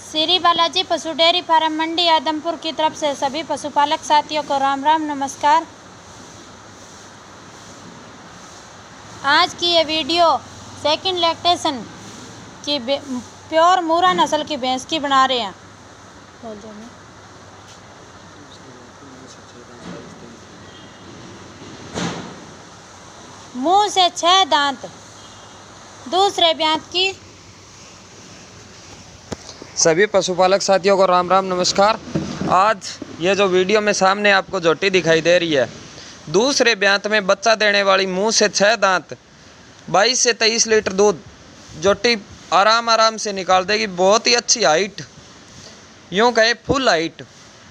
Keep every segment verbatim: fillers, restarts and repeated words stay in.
श्री बालाजी पशु dairy farm Mandi Adampur की तरफ से सभी पशुपालक साथियों को राम राम नमस्कार। आज की ये वीडियो सेकंड लैक्टेशन की प्योर मूरा नस्ल की भैंस की बना रहे हैं। मुंह से छह दांत, दूसरे ब्यांत की। सभी पशुपालक साथियों को राम राम नमस्कार। आज ये जो वीडियो में सामने आपको झोटी दिखाई दे रही है, दूसरे ब्यांत में बच्चा देने वाली, मुंह से छह दांत, बाईस से तेईस लीटर दूध झोटी आराम आराम से निकाल देगी। बहुत ही अच्छी हाइट, यूँ कहे फुल हाइट,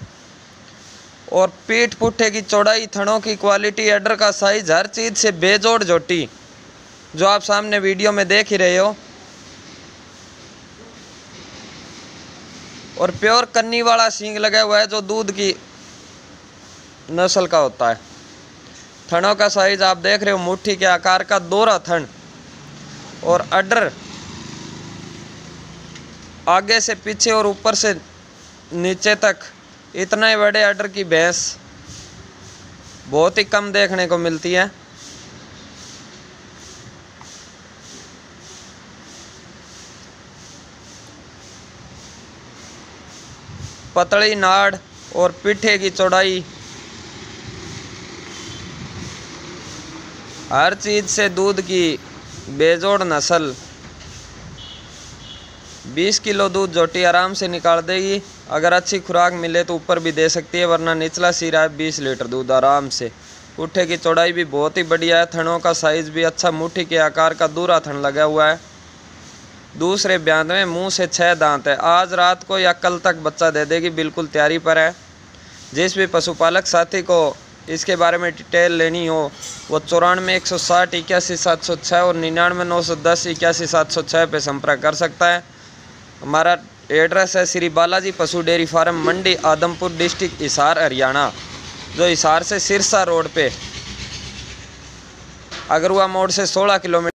और पीठ पुट्ठे की चौड़ाई, थनों की क्वालिटी, एडर का साइज, हर चीज़ से बेजोड़ झोटी जो आप सामने वीडियो में देख ही रहे हो। और प्योर कन्नी वाला सींग लगा हुआ है जो दूध की नस्ल का होता है। थनों का साइज आप देख रहे हो, मुट्ठी के आकार का दोहरा थन, और अडर आगे से पीछे और ऊपर से नीचे तक इतने बड़े अडर की भैंस बहुत ही कम देखने को मिलती है। पतली नाड़ और पीठे की चौड़ाई, हर चीज़ से दूध की बेजोड़ नस्ल। बीस किलो दूध झोटी आराम से निकाल देगी। अगर अच्छी खुराक मिले तो ऊपर भी दे सकती है, वरना निचला सिरा है बीस लीटर दूध आराम से। पुट्ठे की चौड़ाई भी बहुत ही बढ़िया है, थनों का साइज़ भी अच्छा, मुट्ठी के आकार का दूरा थन लगा हुआ है। दूसरे ब्यांत में मुंह से छह दांत है। आज रात को या कल तक बच्चा दे देगी, बिल्कुल तैयारी पर है। जिस भी पशुपालक साथी को इसके बारे में डिटेल लेनी हो वो चौरानवे एक सौ साठ इक्यासी सात सौ छः और निन्यानवे नौ सौ दस इक्यासी सात सौ छः पर संपर्क कर सकता है। हमारा एड्रेस है श्री बालाजी पशु dairy farm Mandi Adampur, district Hisar, Haryana, जो हिसार से सिरसा रोड पे अगरुआ मोड़ से सोलह किलोमीटर